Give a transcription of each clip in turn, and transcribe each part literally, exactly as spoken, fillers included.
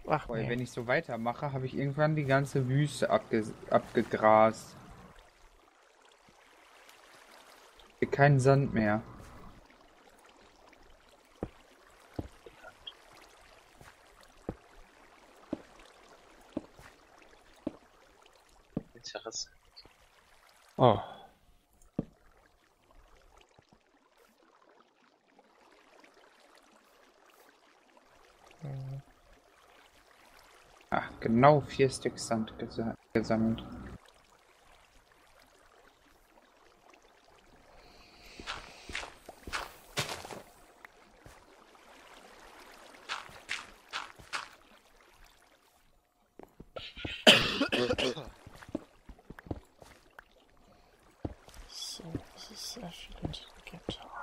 Ach, Weil nee. wenn ich so weitermache, habe ich irgendwann die ganze Wüste abge abgegrast. Kein Sand mehr. Interessant. Oh. Hm. Ach, genau vier Stück Sand gesa gesammelt. So, das ist sehr viel intelligenter.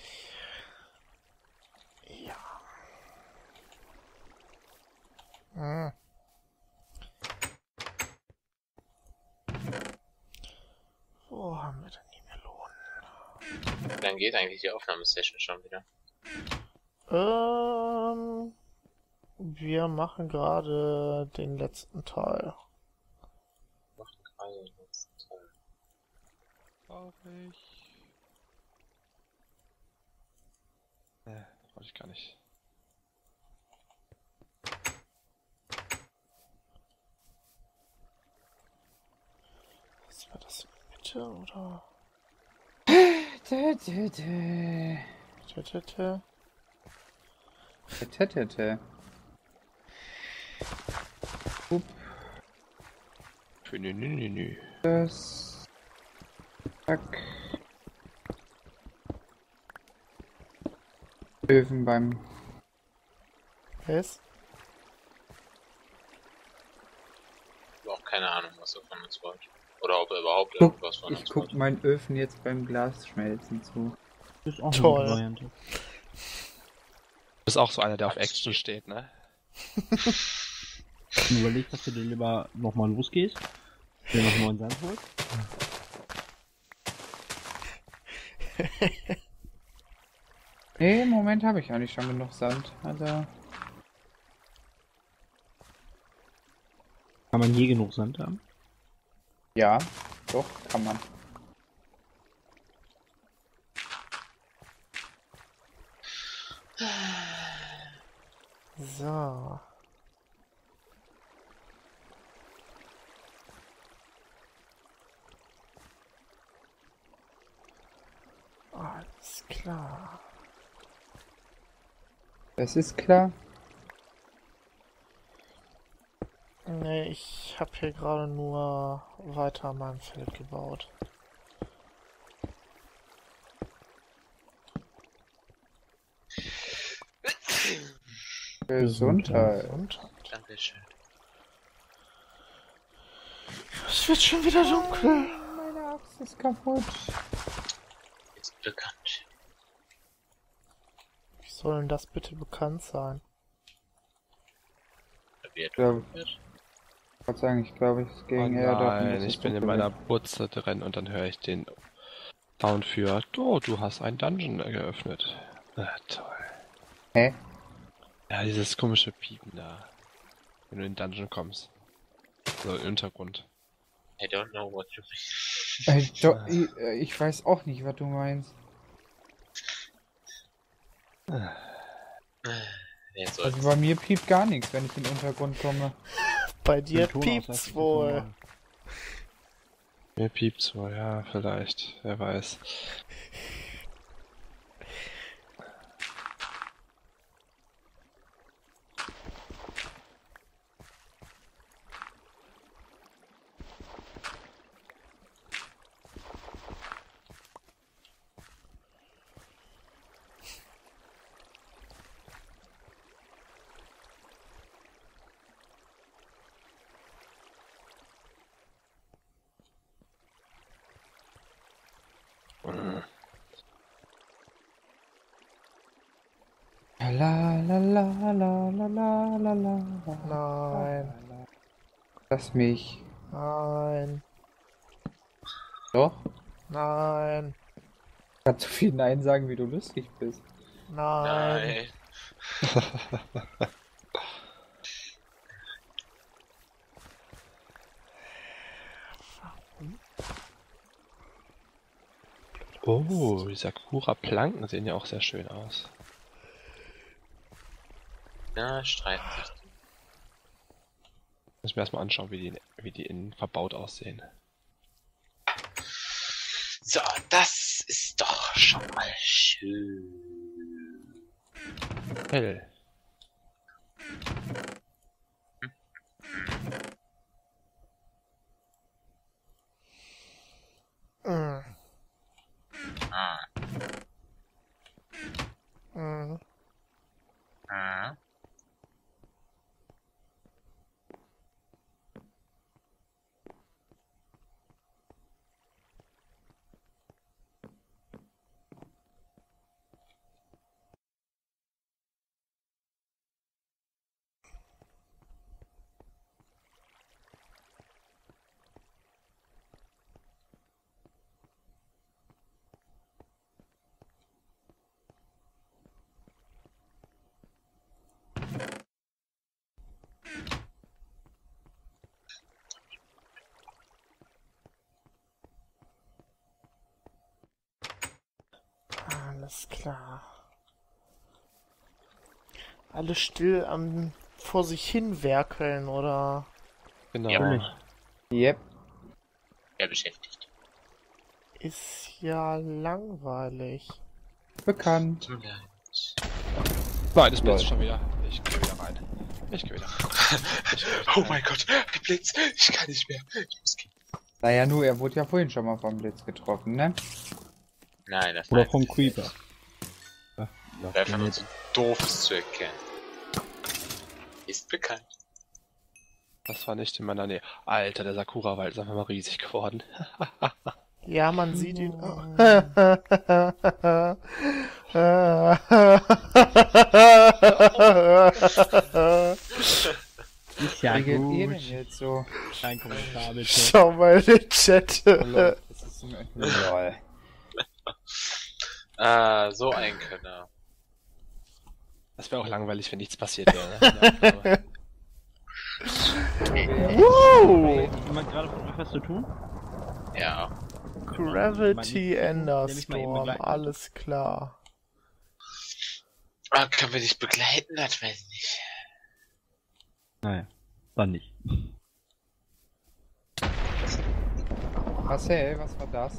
Ja. Hm. Wo haben wir denn die Melonen? Dann geht eigentlich die Aufnahmesession schon wieder. Ähm, wir machen gerade den letzten Teil. Machen gerade den letzten Teil. Traurig. Ne, wollte ich gar nicht. Was war das in der Mitte, oder? Tö, tö, tö. Tete. Tö, tö, tö. Upp, Für nü, nü, nü, nü. das. Zack. Öfen beim. Was? Ich habe auch keine Ahnung, was er von uns wollt. Oder ob er überhaupt Guck, irgendwas von ich uns guck wollte. meinen Öfen jetzt beim Glasschmelzen zu. Das ist auch eine Toll. gute Variante. Du bist auch so einer, der auf Action steht, ne? Und überlegst, dass du dir lieber nochmal losgehst, dir noch neuen Sand holst. Nee, im Moment habe ich eigentlich schon genug Sand. Also. Kann man je genug Sand haben? Ja, doch, kann man. So. Alles klar. Das ist klar. Nee, ich habe hier gerade nur weiter an meinem Feld gebaut. Gesundheit. Gesundheit. Dankeschön. Es wird schon wieder dunkel. Meine Axt ist kaputt. Ist bekannt. Wie soll denn das bitte bekannt sein? Wie er Ja. dunkel wird. Ich wollte sagen, ich glaube, es Oh ging eher darum, nein, dass ich es bin in dunkel meiner wird. Butze drin und dann höre ich den Sound für Oh, du hast einen Dungeon geöffnet. Na toll. Hä? Ja, dieses komische Piepen da. Wenn du in den Dungeon kommst. So im Hintergrund. I don't know what you mean. Äh, do, ich, äh, ich weiß auch nicht, was du meinst. Wer soll Also bei mir piept gar nichts, wenn ich in den Untergrund komme. Bei dir Den Ton piept's aussetzen ist wohl. normal. Mir piept's wohl, ja, vielleicht. Wer weiß. La la la la la la la la la. Nein, Lass mich. nein, Doch? nein, Kannst so viel Nein sagen, wie du lustig bist. nein. Nein. Oh, die Sakura-Planken sehen ja auch sehr schön aus. Ja, streiten sich die. Müssen wir erstmal anschauen, wie die, wie die innen verbaut aussehen. So, das ist doch schon mal schön. Hell. Mm. Ah. Mm. Ah. Alles klar. Alle still am vor sich hin werkeln, oder? Genau. Ja. Yep. Wer beschäftigt? Ist ja langweilig. Bekannt. Tut mir leid. Nein, das Blitz Lol. schon wieder. Ich geh wieder rein. Ich geh wieder rein. Ich geh wieder Oh rein. mein Gott, der Blitz! Ich kann nicht mehr. Ich muss gehen. Naja, nur, er wurde ja vorhin schon mal vom Blitz getroffen, ne? Nein, das Oder meint vom sie Creeper. nicht. Ja, ja, Wer von ja, uns so doof ist zu erkennen. Ist bekannt. Das war nicht in meiner Nähe. Alter, der Sakura-Wald ist einfach mal riesig geworden. Ja, man sieht ihn. Ist ja Wie geht ihr denn gut. jetzt so? Kein Kommentar bitte. Schau mal in den Chat. Das ist ein Lol. Ah, so ein Könner. Das wäre auch langweilig, wenn nichts passiert wäre. Ja, Wow! Jemand gerade von euch was zu tun? Ja. Gravity Der mich mal eben Enderstorm, begleiten alles klar. Ah, können wir dich begleiten? Das weiß ich nicht. Naja, dann nicht. Marcel, was war das?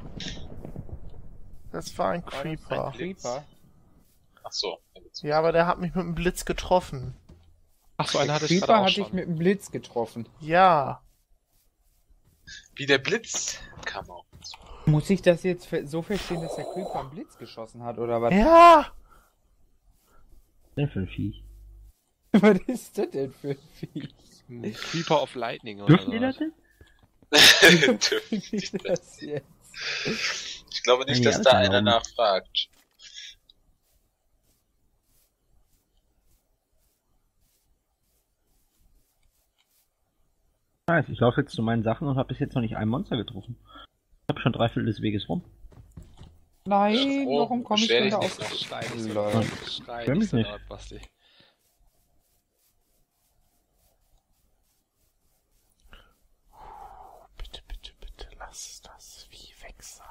Das war ein War das Creeper. ein Creeper? Ach so. Ja, aber der hat mich mit dem Blitz getroffen. Ach so, einer hatte ich Creeper gerade auch hatte ich schon. mit dem Blitz getroffen. Ja. Wie der Blitz kam auch. Muss ich das jetzt fe- so verstehen, dass der Creeper einen Blitz geschossen hat, oder was? Ja! Denn für ein Viech. Was ist das denn für ein Viech? Ein Creeper of Lightning oder Dürfen die das so. denn? Dürfen Wie nicht ist das jetzt? Ich glaube nicht, Ja, dass alles da einer erlauben. nachfragt. Nice, ich laufe jetzt zu meinen Sachen und habe bis jetzt noch nicht ein Monster getroffen. Ich habe schon drei Viertel des Weges rum. Nein, Oh, warum komme ich beschwer denn da dich auf... nicht Schrei nicht so Lol. laut. Schrei Stör nicht mich so nicht. laut, Basti. Bitte, bitte, bitte, lass das Vieh weg sein.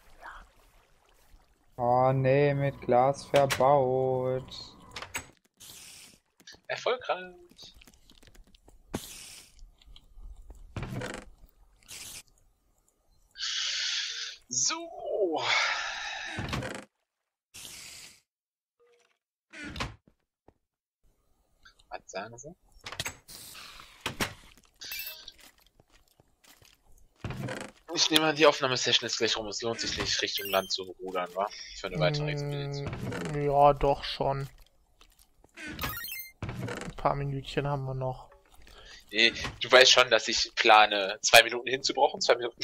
Oh nee, mit Glas verbaut. Erfolgreich. So. Was sagen Sie? Ich nehme an, die Aufnahmesession ist gleich rum. Es lohnt sich nicht, Richtung Land zu rudern, wa? Für eine weitere Expedition. Mm, ja, doch schon. Ein paar Minütchen haben wir noch. Nee, du weißt schon, dass ich plane, zwei Minuten hinzubrauchen, zwei Minuten.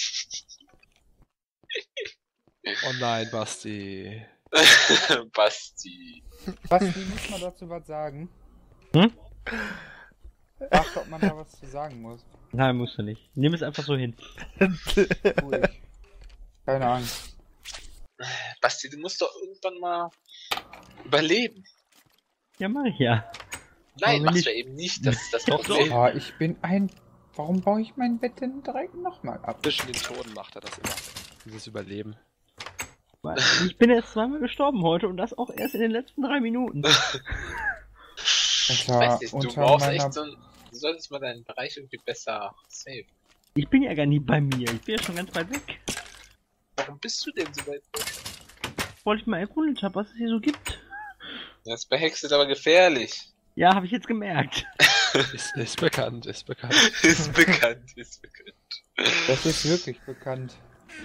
Oh nein, Basti. Basti. Was, wie muss man dazu was sagen? Hm? Ach, ob man da was zu sagen muss. Nein, musst du nicht. Nimm es einfach so hin. Tu ich. Keine Angst. Basti, du musst doch irgendwann mal überleben. Ja, mach ich ja. Nein, Aber machst nicht- du eben nicht, das ist das Doch, Problem. Oh, ich bin ein... Warum baue ich mein Bett denn direkt nochmal ab? Zwischen den Toten macht er das immer. Dieses Überleben. Weil ich bin jetzt zweimal gestorben heute und das auch erst in den letzten drei Minuten. Ich Unter, weiß nicht, du unter brauchst meiner... echt so ein... Du solltest mal deinen Bereich irgendwie besser saven. Ich bin ja gar nicht bei mir, ich bin ja schon ganz weit weg. Warum bist du denn so weit weg? Wollte ich mal erkundet haben, was es hier so gibt. Das ist bei Hexet aber gefährlich. Ja, habe ich jetzt gemerkt. Ist, ist bekannt, ist bekannt. Ist bekannt, ist bekannt. Das ist wirklich bekannt.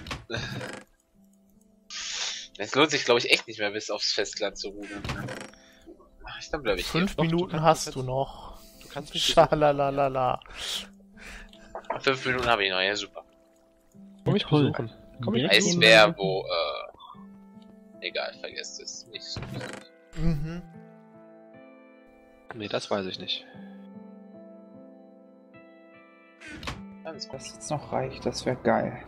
Es lohnt sich, glaube ich, echt nicht mehr bis aufs Festland zu rudern. Ach, ich dann bleibe ich Fünf Doch, du Minuten kannst- hast du du kannst- noch. Du kannst mich Schalalalala. hier. Fünf Minuten habe ich noch, ja super. Komm mich Toll. besuchen. Komm ich Direkt Es besuchen. wäre wo, äh... Egal, vergesst es. Nicht so wichtig. Mhm. Nee, das weiß ich nicht. Alles gut. Das jetzt noch reicht, das wäre geil.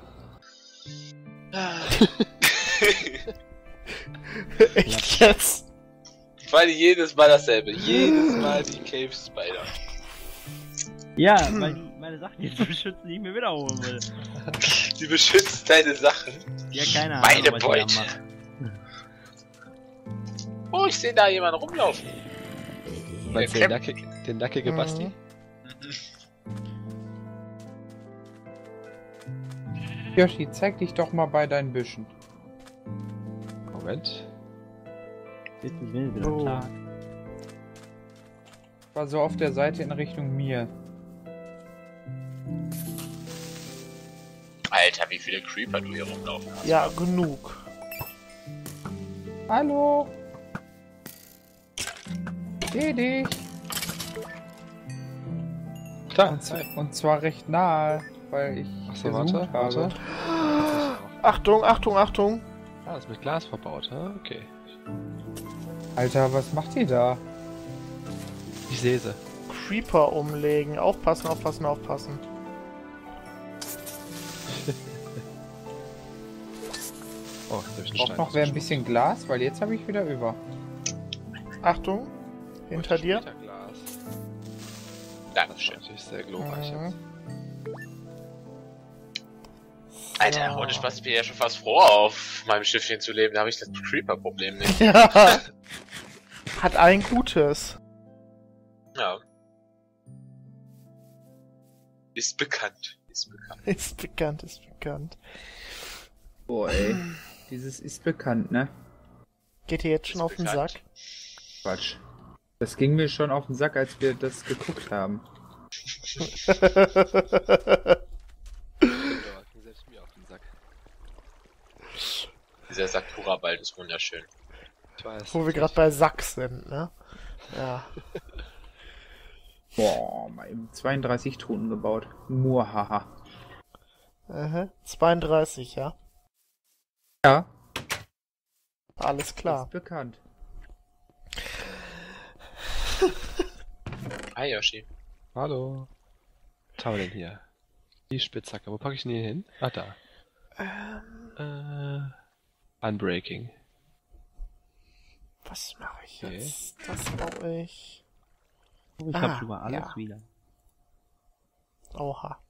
Echt jetzt? Weil jedes Mal dasselbe. Jedes Mal die Cave Spider. Ja, weil die meine Sachen jetzt beschützen, die ich mir wiederholen will. Die beschützt deine Sachen. Ja, keine Ahnung. Meine was ich da Beute. mache. Oh, ich sehe da jemanden rumlaufen. Meinst du Der den, nackig, den nackige Mhm. Basti? Yoshi, zeig dich doch mal bei deinen Büschen. Moment. Jetzt nicht, wenn es wieder Oh. Tag. War so auf der Seite in Richtung mir. Alter, wie viele Creeper du hier rumlaufen hast. Ja, genug. Hallo? Seh dich. Klar, Und, z- und zwar recht nahe, weil ich Achso, gesucht warte, habe. warte. Achtung, Achtung, Achtung. Ah, das ist mit Glas verbaut, ha? Okay. Alter, was macht ihr da? Ich sehe sie. Creeper umlegen. Aufpassen, aufpassen, aufpassen. Oh, jetzt hab ich einen Braucht Stein. noch wer ein bisschen Glas, weil jetzt habe ich wieder über. Achtung. Hinter dir. Glas. Das ist Dankeschön. natürlich sehr glorreich. Mhm. Alter, Ja. ohne Spaß, ich bin ja schon fast froh, auf meinem Schiffchen zu leben. Da habe ich das Creeper-Problem nicht. Ja. Hat ein Gutes. Ja. Ist bekannt. Ist bekannt. Ist bekannt, ist bekannt. Boah, ey. Dieses ist bekannt, ne? Geht ihr jetzt schon Ist auf den bekannt. Sack? Quatsch. Das ging mir schon auf den Sack, als wir das geguckt haben. Selbst mir auf den Sack. Dieser Sakura-Wald ist wunderschön. Ich weiß. Wo wir gerade bei Sack sind, ne? Ja. Boah, mal eben zweiunddreißig Truhen gebaut. Muahaha. Aha. zweiunddreißig, ja. Ja, Alles klar. ist bekannt. Hi, Yoshi. Hallo. Was haben wir denn hier? Die Spitzhacke. Wo packe ich denn hier hin? Ah, da. Ähm, Äh. Unbreaking. was mache ich Okay. jetzt? Das baue ich. Ich Ah, hab's über alles ja. wieder. Oha.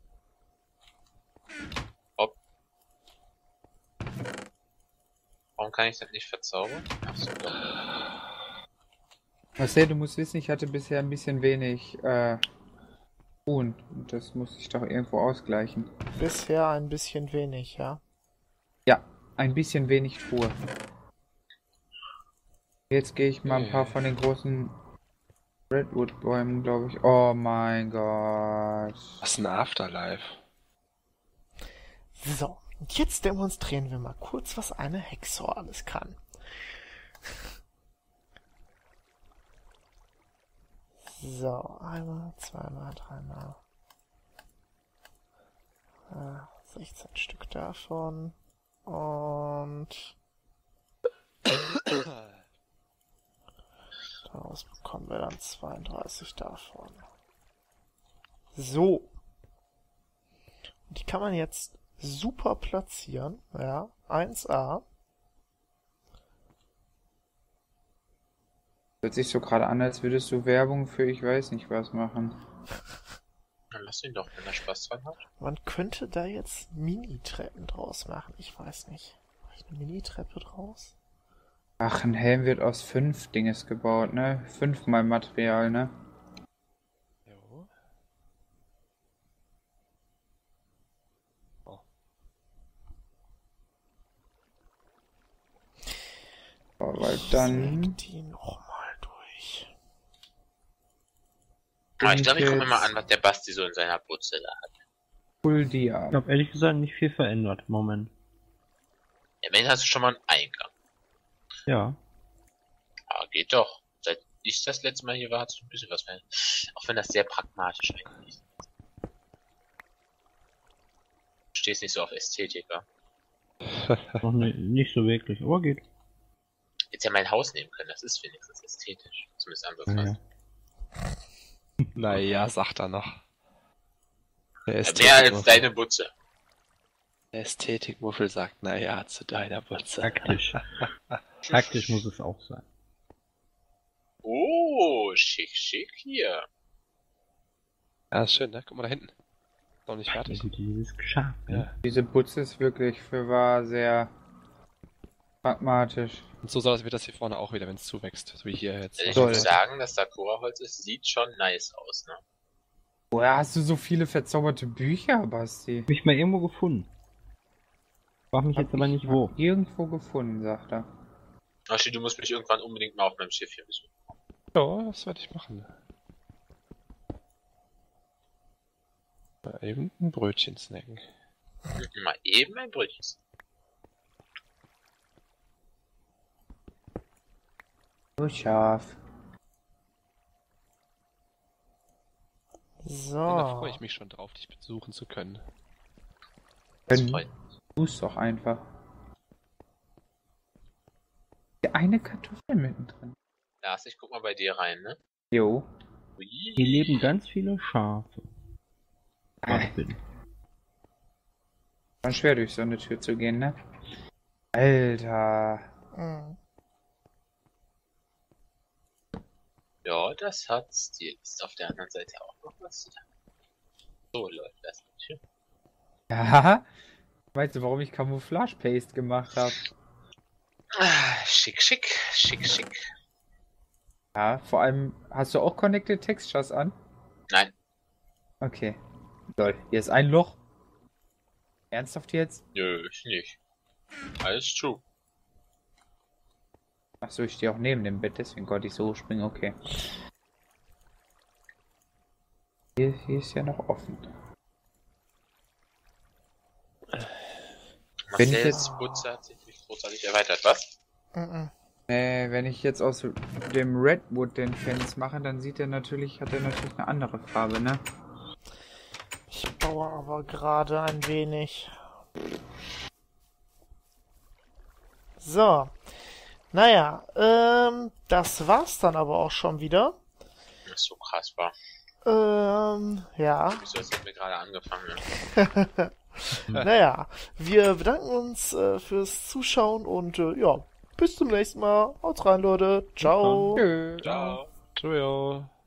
Warum kann ich das nicht verzaubern? Achso, doch. Marcel, du musst wissen, ich hatte bisher ein bisschen wenig äh, Truhen. Und das muss ich doch irgendwo ausgleichen. Bisher ein bisschen wenig, ja. Ja, ein bisschen wenig Truhe. Jetzt gehe ich mal ein paar von den großen Redwood-Bäumen, glaube ich. Oh mein Gott. Was ist ein Afterlife? So, und jetzt demonstrieren wir mal kurz, was eine Hexor alles kann. So, einmal, zweimal, dreimal. Äh, sechzehn Stück davon. Und daraus bekommen wir dann zweiunddreißig davon. So. Die kann man jetzt super platzieren. Ja, eins a. Hört sich so gerade an, als würdest du Werbung für ich weiß nicht was machen. Dann lass ihn doch, wenn er Spaß dran hat. Man könnte da jetzt Mini-Treppen draus machen. Ich weiß nicht. Vielleicht eine Mini-Treppe draus? Ach, ein Helm wird aus fünf Dinges gebaut, ne? Fünfmal Material, ne? Jo. Oh. Oh, weil dann. Säg die nochmal durch. Aber ich glaube, ich gucke mir jetzt mal an, was der Basti so in seiner Butze da hat. Full Ich Dia. glaube ehrlich gesagt nicht viel verändert im Moment. Ja, immerhin hast du schon mal einen Eingang. Ja. Ah, geht doch. Seit ich das letzte Mal hier war, hat sich ein bisschen was verändert. Auch wenn das sehr pragmatisch eigentlich ist. Du stehst nicht so auf Ästhetik, wa? Noch ni- nicht so wirklich, aber geht. Jetzt ja mein Haus nehmen können, das ist wenigstens ästhetisch. Zumindest angefasst. Naja, sagt er noch. Der Ja, mehr als Ästhetikmuffel- deine Butze. Der Ästhetikmuffel sagt, naja, zu deiner Butze. Praktisch. Praktisch muss es auch sein. Oh, schick, schick hier. Ja, ist schön, ne? Guck mal da hinten. Ist noch nicht fertig. Also dieses geschafft. Ja. Ne? Diese Butze ist wirklich für wahr sehr pragmatisch. Und so soll es wird das hier vorne auch wieder, wenn es zuwächst. So wie hier jetzt. Ich Soll. muss sagen, dass Sakura-Holz ist, sieht schon nice aus, ne? Woher hast du so viele verzauberte Bücher, Basti? Hab ich mal irgendwo gefunden. Frag mich Hab jetzt aber ich nicht mal wo. Irgendwo gefunden, sagt er. Aschi, du musst mich irgendwann unbedingt mal auf meinem Schiff hier besuchen. Ja, das werde ich machen. Mal eben ein Brötchen snacken. Mal eben ein Brötchen. So scharf. So. Da freue ich mich schon drauf, dich besuchen zu können. Das Können. freut mich. Tu's doch einfach. Der eine Kartoffel mittendrin. Lars, ich guck mal bei dir rein, ne? Jo. Ui. Hier leben ganz viele Schafe. Äh, Ich bin. war schwer durch so eine Tür zu gehen, ne? Alter. Mhm. Ja, das hat Stil. Ist auf der anderen Seite auch noch was zu sagen. So läuft das natürlich. Ja. Weißt du, warum ich Camouflage Paste gemacht habe? Ah, schick, schick, schick, schick. Ja, vor allem, hast du auch Connected Textures an? Nein, Okay. Lol, hier ist ein Loch. Ernsthaft jetzt? nö, ich nicht. Alles true. Achso, ich stehe auch neben dem Bett, deswegen konnte ich so hochspringen, okay. Hier, hier ist ja noch offen. Wenn ich Marcells jetzt- Butze hat sich nicht großartig erweitert, was? Mhm. Äh, wenn ich jetzt aus dem Redwood den Fence mache, dann sieht er natürlich, hat er natürlich eine andere Farbe, ne? Ich baue aber gerade ein wenig. So. Naja, ähm, das war's dann aber auch schon wieder. Das ist so krass war. Ähm, ja. Wieso das hat mir gerade angefangen? Ne? Naja, wir bedanken uns äh, fürs Zuschauen und äh, ja, bis zum nächsten Mal. Haut rein, Leute. Ciao. Tschö. Ciao. Tschüss.